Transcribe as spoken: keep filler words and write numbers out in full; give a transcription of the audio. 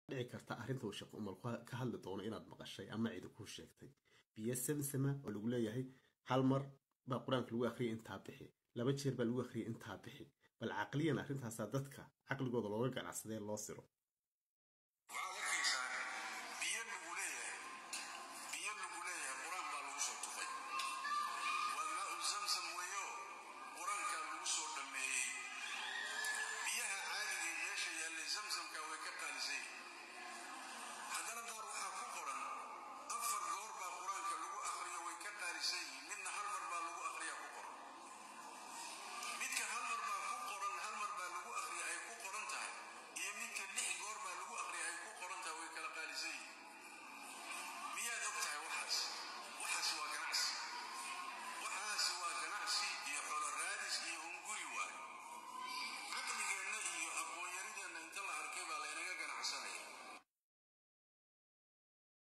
dhici karta arrinta uu sheekh Umar ka hadli doono inaad maqashay ama cid ku sheegtay biyo samsama oo lagu leeyahay hal mar baa quraanka lagu akhriyay inta bixi laba jeer baa lagu akhriyay inta bixi bal aqliyan arrintaas dadka aqligooda looga ganacsaday loo siro زمزم كوي كقال زي